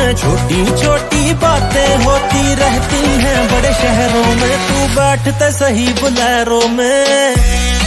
में। छोटी छोटी बातें होती रहती हैं बड़े शहरों में, तू बैठते सही बुलेरो में।